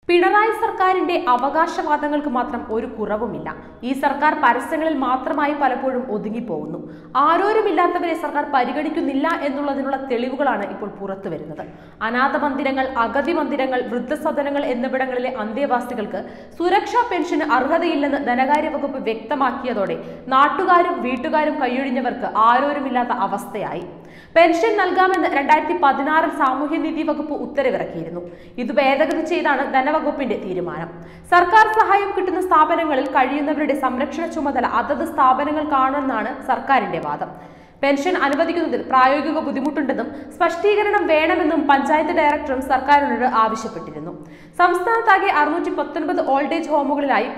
പിണറായി സർക്കാരിന്റെ അവകാശവാദങ്ങൾക്ക് മാത്രം ഒരു കുറവുമില്ല. ഈ സർക്കാർ പരസ്യങ്ങളിൽ മാത്രമായി പലപ്പോഴും ഒതുങ്ങിപ്പോകുന്നു. ആരോരുമില്ലാത്തവരെ സർക്കാർ പരിഗണിക്കുന്നില്ല എന്നുള്ളതിനുള്ള തെളിവുകളാണ് ഇപ്പോൾ പുറത്തു വരുന്നത്. അനാഥ മന്ദിരങ്ങൾ, അഗതി മന്ദിരങ്ങൾ, വൃദ്ധസദനങ്ങൾ എന്നിവിടങ്ങളിലെ അന്തേവാസികൾക്ക് സുരക്ഷാ പെൻഷന് അർഹതയില്ലെന്ന് ധനകാര്യ വകുപ്പ് വ്യക്തമാക്കിയതോടെ നാട്ടുകാരും വീട്ടുകാരും കൈയൊഴിഞ്ഞവർക്ക് ആരോരുമില്ലാത്ത അവസ്ഥയായി. പെൻഷൻ നൽകാമെന്ന് 2016 സാമൂഹ്യനീതി വകുപ്പ് ഉത്തരവിറക്കിയിരുന്നു. ഇത് ഭേദഗതി ചെയ്താണ് ധനവകുപ്പിന്റെ തീരുമാനം. സർക്കാർ സഹായം കിട്ടുന്ന സ്ഥാപനങ്ങളിൽ കഴിയുന്നവരുടെ സംരക്ഷണ ചുമതല അതത് സ്ഥാപനങ്ങൾക്കാണെന്നാണ് സർക്കാരിന്റെ വാദം. പെൻഷൻ അനുവദിക്കുന്നതിൽ പ്രായോഗിക ബുദ്ധിമുട്ടുണ്ടെന്നും സ്പഷ്ടീകരണം വേണമെന്നും പഞ്ചായത്ത് ഡയറക്ടറും സർക്കാരിനോട് ആവശ്യപ്പെട്ടിരുന്നു. സംസ്ഥാനത്താകെ 619 ഓൾഡ് ഏജ് ഹോമുകളിലായി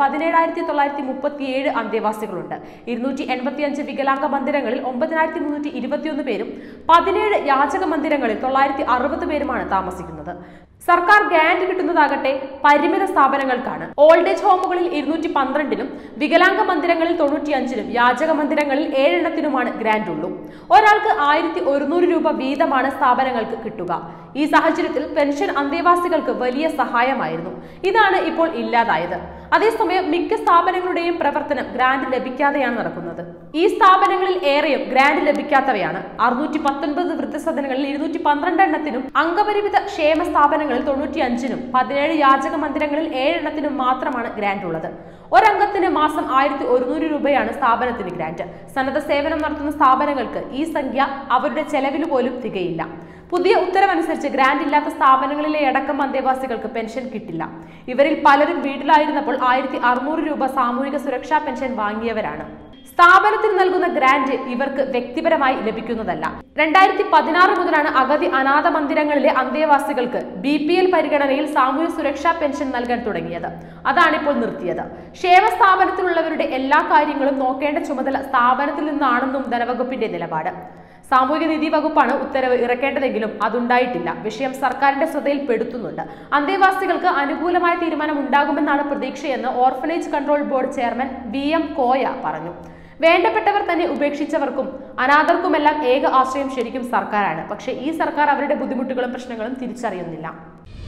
17,937 അന്തേവാസികളുണ്ട്. 285 വികലാംഗ മന്ദിരങ്ങളിൽ 9,321 പേരും 17 യാചക മന്ദിരങ്ങളിൽ 960 പേരുമാണ് താമസിക്കുന്നത്. സർക്കാർ ഗ്രാന്റ് കിട്ടുന്നതാകട്ടെ പരിമിത സ്ഥാപനങ്ങൾക്കാണ്. ഓൾഡ് ഏജ് ഹോമുകളിൽ 212-നും വികലാംഗ മന്ദിരങ്ങളിൽ 95-നും യാചക മന്ദിരങ്ങളിൽ 7-എണ്ണത്തിനുമാണ് ഗ്രാന്റ് ഉള്ളൂ. ഒരാൾക്ക് 1,100 രൂപ വീതമാണ് സ്ഥാപനങ്ങൾക്ക് കിട്ടുക. ഈ സാഹചര്യത്തിൽ പെൻഷൻ അന്തേവാസികൾക്ക് വലിയ സഹായമായിരുന്നു. ഇതാണ് ഇപ്പോൾ ഇല്ലാതായത്. അതേസമയം മിക്ക സ്ഥാപനങ്ങളുടെയും പ്രവർത്തനം ഗ്രാന്റ് ലഭിക്കാതെയാണ് നടക്കുന്നത്. ഈ സ്ഥാപനങ്ങളിൽ ഏറെയും ഗ്രാന്റ് ലഭിക്കാത്തവയാണ്. 619 വൃദ്ധസദനങ്ങളിൽ 212 എണ്ണത്തിനും അംഗപരിമിത ക്ഷേമ സ്ഥാപനങ്ങളിൽ 95-നും 17 യാചക മന്ദിരങ്ങളിൽ 7-എണ്ണത്തിനും മാത്രമാണ് ഗ്രാന്റ് ഉള്ളത്. ഒരംഗത്തിന് മാസം 1,100 രൂപയാണ് സ്ഥാപനത്തിന് ഗ്രാന്റ്. സന്നദ്ധ സേവനം നടത്തുന്ന സ്ഥാപനങ്ങൾക്ക് ഈ സംഖ്യ അവരുടെ ചെലവിന് പോലും തികയില്ല. പുതിയ ഉത്തരവനുസരിച്ച് ഗ്രാന്റ് ഇല്ലാത്ത സ്ഥാപനങ്ങളിലെ അടക്കം അന്തേവാസികൾക്ക് പെൻഷൻ കിട്ടില്ല. ഇവരിൽ പലരും വീട്ടിലായിരുന്നപ്പോൾ 1,600 രൂപ സാമൂഹിക സുരക്ഷാ പെൻഷൻ വാങ്ങിയവരാണ്. സ്ഥാപനത്തിന് നൽകുന്ന ഗ്രാന്റ് ഇവർക്ക് വ്യക്തിപരമായി ലഭിക്കുന്നതല്ല. 2016 മുതലാണ് അഗതി അനാഥ മന്ദിരങ്ങളിലെ അന്തേവാസികൾക്ക് BPL പരിഗണനയിൽ സാമൂഹ്യ സുരക്ഷാ പെൻഷൻ നൽകാൻ തുടങ്ങിയത്. അതാണിപ്പോൾ നിർത്തിയത്. ക്ഷേമ സ്ഥാപനത്തിലുള്ളവരുടെ എല്ലാ കാര്യങ്ങളും നോക്കേണ്ട ചുമതല സ്ഥാപനത്തിൽ നിന്നാണെന്നും ധനവകുപ്പിന്റെ നിലപാട്. സാമൂഹ്യനീതി വകുപ്പാണ് ഉത്തരവ് ഇറക്കേണ്ടതെങ്കിലും അതുണ്ടായിട്ടില്ല. വിഷയം സർക്കാരിന്റെ ശ്രദ്ധയിൽപ്പെടുത്തുന്നുണ്ട്. അന്തേവാസികൾക്ക് അനുകൂലമായ തീരുമാനം ഉണ്ടാകുമെന്നാണ് പ്രതീക്ഷയെന്ന് orphanage control board chairman VM Koya പറഞ്ഞു. വേണ്ടപ്പെട്ടവർ തന്നെ ഉപേക്ഷിച്ചവർക്കും അനാഥർക്കുമെല്ലാം ഏക ആശ്രയം ശരിക്കും സർക്കാരാണ്. പക്ഷേ ഈ സർക്കാർ അവരുടെ ബുദ്ധിമുട്ടുകളും പ്രശ്നങ്ങളും തിരിച്ചറിയുന്നില്ല.